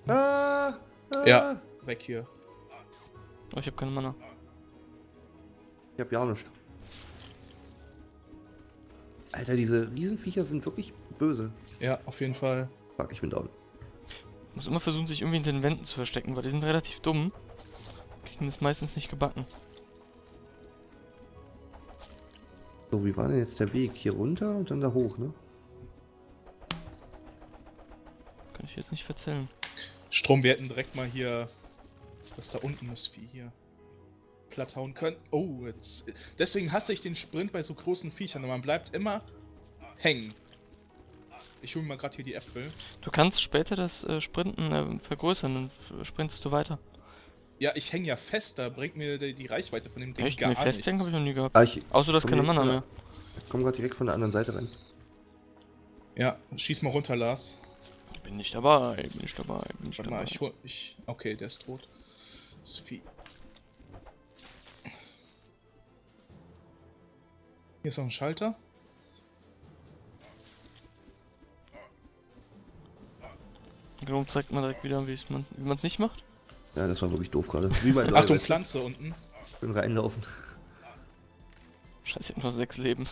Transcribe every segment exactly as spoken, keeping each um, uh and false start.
Ah, ah. Ja, weg hier. Oh, ich hab keine Mana. Ich hab ja nichts. Alter, diese Riesenviecher sind wirklich böse. Ja, auf jeden Fall. Fuck, ich bin down. Muss immer versuchen, sich irgendwie in den Wänden zu verstecken, weil die sind relativ dumm. Kriegen das meistens nicht gebacken. So, wie war denn jetzt der Weg? Hier runter und dann da hoch, ne? Kann ich jetzt nicht verzählen. Strom, wir hätten direkt mal hier, das da unten ist, wie hier, platt hauen können. Oh, jetzt. Deswegen hasse ich den Sprint bei so großen Viechern und man bleibt immer hängen. Ich hole mir mal gerade hier die Äpfel. Du kannst später das äh, Sprinten äh, vergrößern, dann sprintest du weiter. Ja, ich hänge ja fest, da bringt mir die, die Reichweite von dem Ding Echt? gar Nee, festhängen habe nichts. ich noch nie gehabt. Ah, ich Außer du hast komm keine direkt Mana von mehr. der- Ich komme gerade direkt von der anderen Seite rein. Ja, schieß mal runter, Lars. Bin nicht dabei, bin nicht dabei, bin nicht Warte dabei. mal, ich hol. Ich. Okay, der ist tot. Das Vieh. Hier ist noch ein Schalter. Warum zeigt man direkt wieder, wie man es nicht macht? Ja, das war wirklich doof gerade. Wie bei Achtung, Pflanze unten. Ich bin reinlaufen. Scheiße, ich hab noch sechs Leben.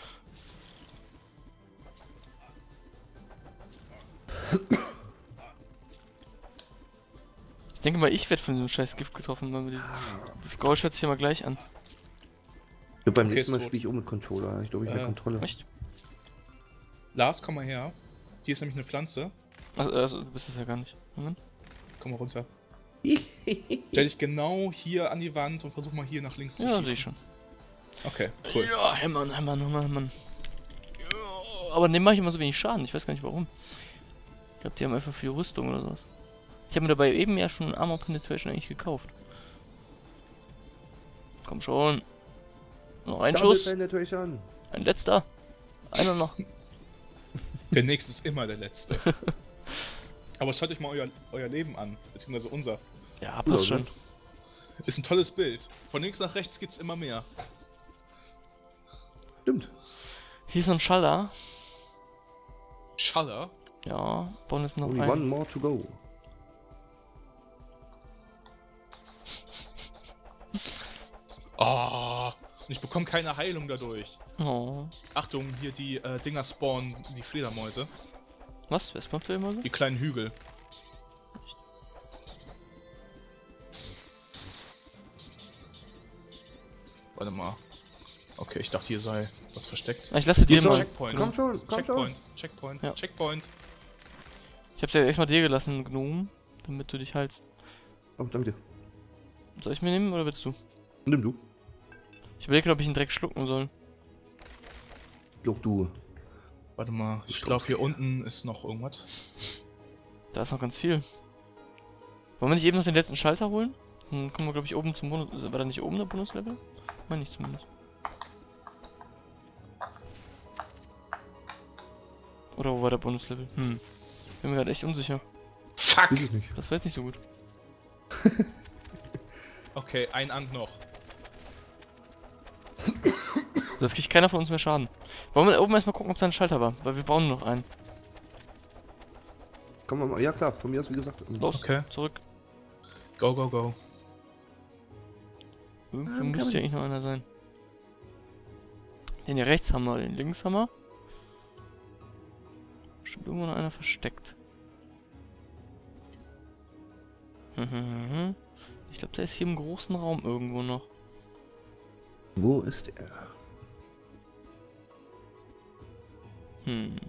Ich denke mal, ich werde von diesem scheiß Gift getroffen, weil wir dieses, das Geräusch hört sich ja mal gleich an. Ich glaub, beim Okay, nächsten Mal ist tot. spiele ich auch mit Controller. Ich glaube, ich habe Äh, Kontrolle. Echt? Lars, komm mal her. Hier ist nämlich eine Pflanze. Also, also du bist es ja gar nicht. Moment. Komm mal runter. Stell dich genau hier an die Wand und versuch mal hier nach links zu Ja, schießen. sehe ich schon. Okay, cool. Ja, hämmern, hämmern, hämmern, hämmern. Ja, aber dem mache ich immer so wenig Schaden, ich weiß gar nicht warum. Ich glaube, die haben einfach viel Rüstung oder sowas. Ich habe mir dabei eben ja schon Armor Penetration eigentlich gekauft. Komm schon. Noch ein Double Schuss. Penetration. Ein letzter. Einer noch. Der nächste ist immer der letzte. Aber schaut euch mal euer, euer Leben an, beziehungsweise unser. Ja, Oder, passt schon. ne? Ist ein tolles Bild. Von links nach rechts geht's immer mehr. Stimmt. Hier ist noch ein Schalter. Schaller. Ja, bauen jetzt noch Only ein. one more to go. Oh, und ich bekomme keine Heilung dadurch. Oh. Achtung, hier die äh, Dinger spawnen, die Fledermäuse. Was? Wer spawnt immer so? Die kleinen Hügel. Warte mal. Okay, ich dachte hier sei was versteckt. Ah, ich lasse dir So, mal. Checkpoint. Komm schon, komm Checkpoint. Checkpoint. Ja. Checkpoint. Ich hab's ja erstmal dir gelassen, Gnome, damit du dich heilst. schon. Oh, danke dir. Soll ich mir nehmen oder willst du? Nimm du. Ich überlege, ob ich ihn direkt schlucken soll. Doch du. Warte mal, ich Ich glaube glaub's hier dir. unten ist noch irgendwas. Da ist noch ganz viel. Wollen wir nicht eben noch den letzten Schalter holen? Dann kommen wir, glaube ich, oben zum Bonus. War da nicht oben der Bonuslevel? Meine ich zumindest. Oder wo war der Bonuslevel? Hm. Bin mir gerade echt unsicher. Fuck! Will ich nicht. Das war jetzt nicht so gut. Okay, ein Ang noch. Das kriegt keiner von uns mehr Schaden. Wollen wir oben erstmal gucken, ob da ein Schalter war? Weil wir bauen nur noch einen. Komm mal. Ja klar, von mir aus wie gesagt. Los, Okay. zurück. Go, go, go. Irgendwo Ähm, müsste ja eigentlich noch einer sein. Den hier rechts haben wir, den links haben wir. Bestimmt irgendwo noch einer versteckt. Ich glaube, der ist hier im großen Raum irgendwo noch. Wo ist er? Hm.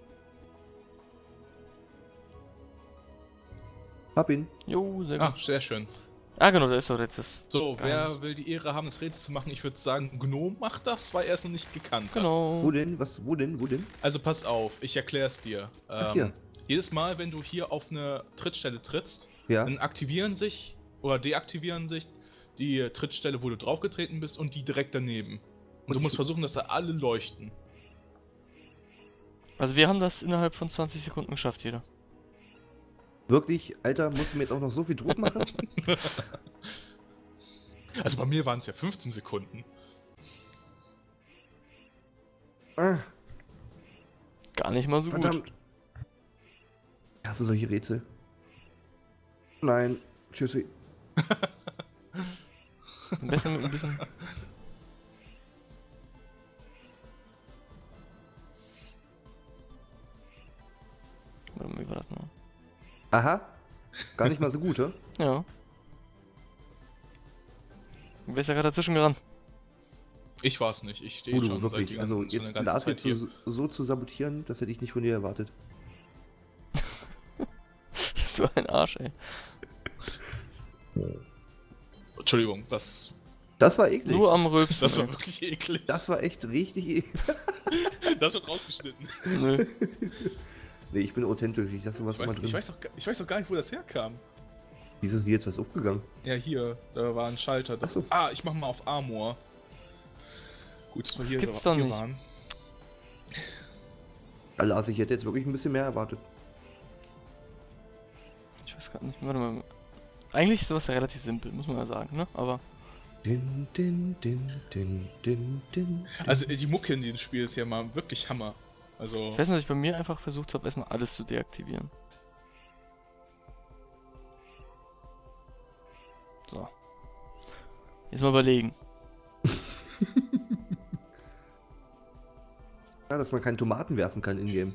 Hab ihn. Jo, sehr Ah, gut. sehr schön. Ah, genau, da ist doch letztes. So, Eins. wer will die Ehre haben, das Rätsel zu machen? Ich würde sagen, Gnome macht das, weil er es noch nicht gekannt hat. Genau. Wo denn? Was? Wo denn? Wo denn? Also pass auf, ich erkläre es dir. Ach, Ähm, hier. jedes Mal, wenn du hier auf eine Trittstelle trittst, Ja. dann aktivieren sich oder deaktivieren sich die Trittstelle, wo du draufgetreten bist, und die direkt daneben. Und du Und musst ich- versuchen, dass da alle leuchten. Also wir haben das innerhalb von zwanzig Sekunden geschafft, jeder. Wirklich, Alter, musst du mir jetzt auch noch so viel Druck machen? Also bei mir waren es ja fünfzehn Sekunden. Ah, Gar nicht mal so gut. verdammt. Hast du solche Rätsel? Nein, tschüssi. Am besten mit ein bisschen. Warte mal, wie war das noch? Aha. Gar nicht mal so gut, hä? Ja. Wer ist ja gerade dazwischen gerannt? Ich war's nicht, ich stehe Udo, schon wirklich. seit die Also ganzen- schon jetzt eine ganze Lars Zeit jetzt hier. so, so zu sabotieren, das hätte ich nicht von dir erwartet. So ein Arsch, ey. Entschuldigung, das, Das war eklig. Nur am Rülpsen. das war ey. wirklich eklig. Das war echt richtig eklig. Das wird rausgeschnitten. Nö. Nee, ich bin authentisch. Ich lasse sowas Ich immer weiß, drin. ich, weiß doch, gar- ich weiß doch gar nicht, wo das herkam. Wieso ist denn jetzt was aufgegangen? Ja, hier, da war ein Schalter. Ach so. Ah, ich mach mal auf Armor. Gut, dass wir Das hier, gibt's so, doch hier nicht. waren. Ja, Lars, ich hätte jetzt wirklich ein bisschen mehr erwartet. Ich weiß gar nicht. Warte mal. Eigentlich ist sowas ja relativ simpel, muss man ja sagen, ne? Aber. Din, din, din, din, din, din. Also die Mucke in diesem Spiel ist ja mal wirklich Hammer. Also, Ich weiß nicht, dass ich bei mir einfach versucht habe, erstmal alles zu deaktivieren. So. Jetzt mal überlegen. Ja, dass man keine Tomaten werfen kann in-game.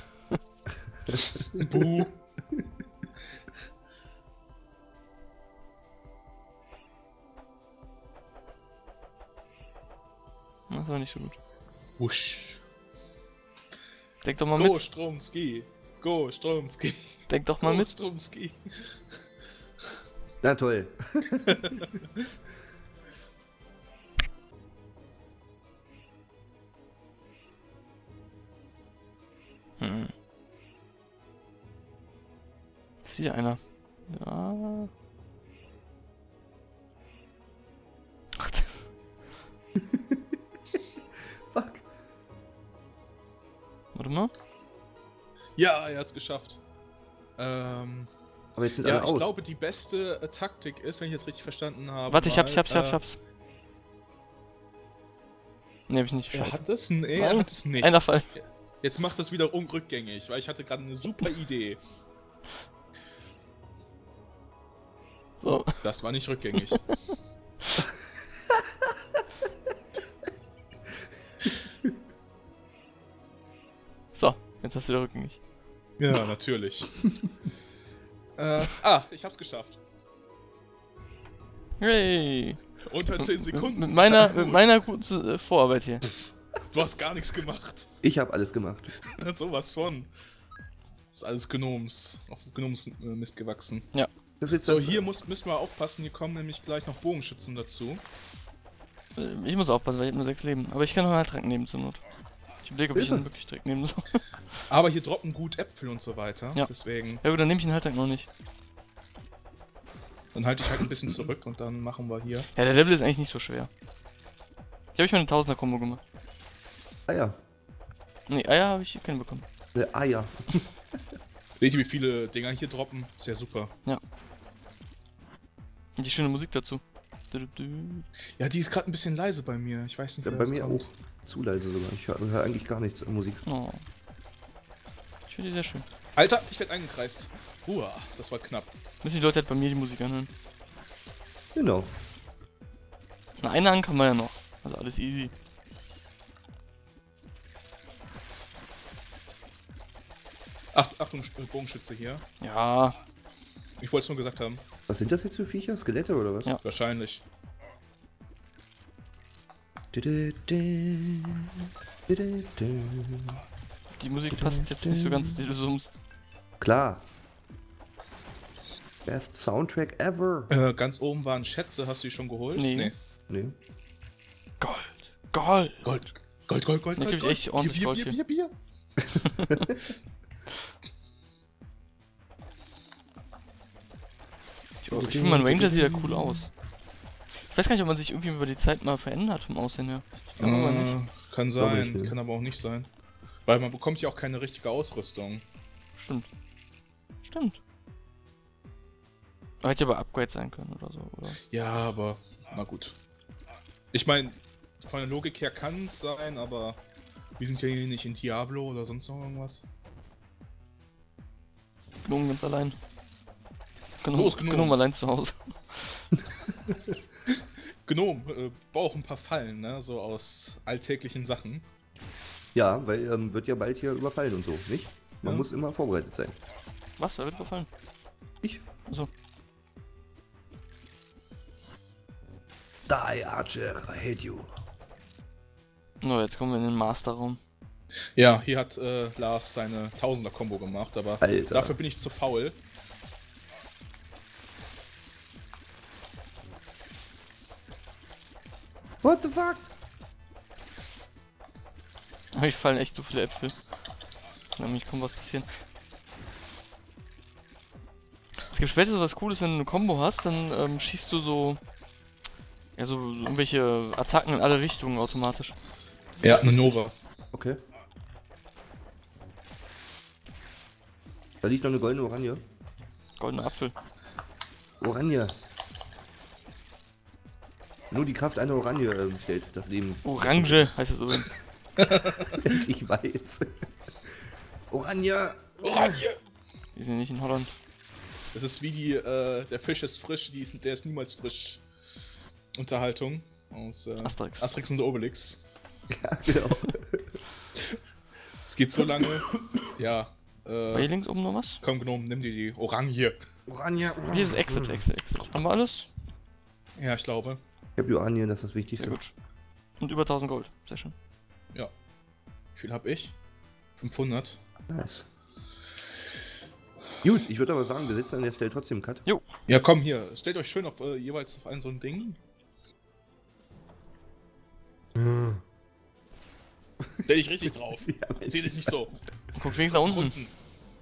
buh. Das war nicht so gut. Wusch. Denk doch mal Go, mit. Stromski. Go, Stromski. Denk doch mal Go, mit. Stromski. Na toll. Hm. Ist wieder einer. Ja. Ach, Fuck. warte mal. Ja, er hat's geschafft. Ähm, Aber jetzt sind ja, alle ich aus. glaube, die beste äh, Taktik ist, wenn ich jetzt richtig verstanden habe. Warte, ich hab's, ich mal, hab's, ich hab's, äh, ich hab's. Ne, hab ich nicht. Er Scheiße. hat es? Nee, er Nein, hat es nicht. Einer Fall. Jetzt macht das wieder unrückgängig, weil ich hatte gerade eine super Idee. So. Das war nicht rückgängig. So, jetzt hast du wieder rückgängig. Ja, natürlich. äh, ah, ich hab's geschafft. Hey. Unter zehn Sekunden. Mit meiner, Gut. mit meiner guten äh, Vorarbeit hier. Du hast gar nichts gemacht. Ich habe alles gemacht. Sowas von. Das ist alles Gnoms. Auf Gnoms äh, Mist gewachsen. Das ist jetzt So, das, hier muss, müssen wir aufpassen, hier kommen nämlich gleich noch Bogenschützen dazu. Äh, Ich muss aufpassen, weil ich habe nur sechs Leben. Aber ich kann noch einen Heiltrank nehmen zur Not. Ich überlege, ob ich Hilfe. ihn wirklich direkt nehmen soll. Aber hier droppen gut Äpfel und so weiter. Ja. Deswegen, Ja gut, dann nehme ich den Heiltrank noch nicht. dann halte ich halt ein bisschen zurück und dann machen wir hier. Ja, der Level ist eigentlich nicht so schwer. Ich habe ich mal eine Tausender-Kombo gemacht. Eier. Nee, Eier habe ich keinen bekommen. Äh, Eier. Seht ihr, wie viele Dinger hier droppen? Ist ja super. Und die schöne Musik dazu. Du, du, du. Ja, die ist gerade ein bisschen leise bei mir. Ich weiß nicht, Ja, wer bei das mir kommt. auch. Zu leise sogar. Ich höre hör eigentlich gar nichts an Musik. Oh. Ich finde die sehr schön. Alter, ich werde eingekreist. Uah, das war knapp. Müssen die Leute halt bei mir die Musik anhören. Genau. Na, eine an kann man ja noch. Also alles easy. Ach, Achtung, Sch- Bogenschütze hier. Ja. Ich wollte es nur gesagt haben. Was sind das jetzt für Viecher? Skelette oder was? Ja. Wahrscheinlich. Dü-dü-dü. Dü-dü-dü. Die Musik passt jetzt nicht so ganz, die du summst. Klar. Best Soundtrack ever. Äh, ganz oben waren Schätze. Hast du die schon geholt? Nee. Nee. Gold. Gold. Gold. Gold, Gold, Gold, Da Gold. krieg ich echt ordentlich Bier, Gold Bier, für. Bier, Bier, Bier. Ich, ich finde, mein Ranger sieht ja cool aus. Ich weiß gar nicht, ob man sich irgendwie über die Zeit mal verändert vom Aussehen her. Ich glaube aber nicht. Äh, kann Glaube sein, ich nicht. kann aber auch nicht sein. Weil man bekommt ja auch keine richtige Ausrüstung. Stimmt. Stimmt. Aber hätte ja aber Upgrade sein können oder so, oder? Ja, aber na gut. Ich meine, von der Logik her kann es sein, aber wir sind ja hier nicht in Diablo oder sonst noch irgendwas. Gnomen ganz allein. Können Gnom, Los, Gnom. Gnom allein zu Hause. Gnom, äh, braucht ein paar Fallen, ne? So aus alltäglichen Sachen. Ja, weil ähm, wird ja bald hier überfallen und so, nicht? Man Ja. muss immer vorbereitet sein. Was? Wer wird überfallen? Ich? Achso. Die Archer, I hate you. No, jetzt kommen wir in den Masterraum. Ja, hier hat äh, Lars seine Tausender-Kombo gemacht, aber Alter. dafür bin ich zu faul. What the fuck? Euch fallen echt so viele Äpfel. Nämlich kommt was passieren. Es gibt später so was Cooles, wenn du eine Combo hast, dann ähm, schießt du so. Ja, so, so irgendwelche Attacken in alle Richtungen automatisch. Ja, eine Nova. Okay. Da liegt noch eine goldene Oranje. Goldener Apfel. Oranje. Nur die Kraft einer Oranje ähm, stellt das Leben. Orange heißt es übrigens. Ich weiß. Oranje. Oranje! Wir sind nicht in Holland. Das ist wie die, äh, der Fisch ist frisch, die ist, der ist niemals frisch. Unterhaltung aus äh, Asterix. Asterix und Obelix. Ja, genau. Es geht so lange. Ja. War Äh, hier links oben noch was? komm, Gnome, nimm dir die Oranje. Oranje. Hier ist Exit, Exit, Exit. Haben wir alles? Ja, ich glaube. Ich hab die Oranje, das ist das Wichtigste. Sehr gut. Und über tausend Gold. Sehr schön. Ja. Wie viel hab ich? fünfhundert. Nice. Gut, ich würde aber sagen, wir setzen an der Stelle trotzdem einen Cut. Ja, komm hier. Stellt euch schön auf äh, jeweils auf ein so ein Ding. Stell dich richtig drauf. Ja, Mensch. Zieh dich nicht so. Guck wenigstens nach unten. Unten.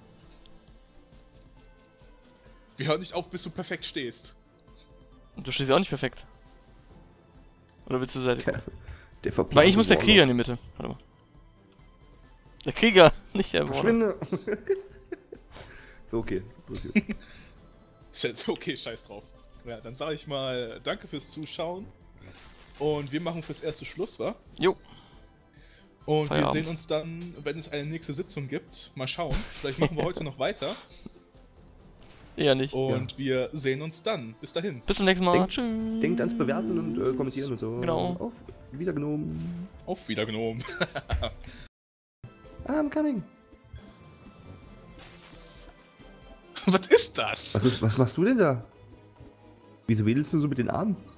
Wir hören nicht auf, bis du perfekt stehst. Und du stehst ja auch nicht perfekt. Oder willst du zur Seite gucken? Der verplant Weil ich muss der Warlock. Krieger in die Mitte. Warte mal. Der Krieger, nicht der Warlock. Verschwinde! So, okay. Los jetzt. Okay, scheiß drauf. Ja, dann sage ich mal danke fürs Zuschauen. Und wir machen fürs erste Schluss, wa? Jo. Und Feierabend. wir sehen uns dann, wenn es eine nächste Sitzung gibt. Mal schauen. Vielleicht machen wir heute noch weiter. Eher nicht. Und wir sehen uns dann. Bis dahin. Bis zum nächsten Mal. Denk- Tschüss. Denkt ans Bewerten und äh, Kommentieren und so. Genau. Auf Wiedergenommen. Auf wieder Gnome. I'm coming. Was ist das? Was, ist, was machst du denn da? Wieso wedelst du so mit den Armen?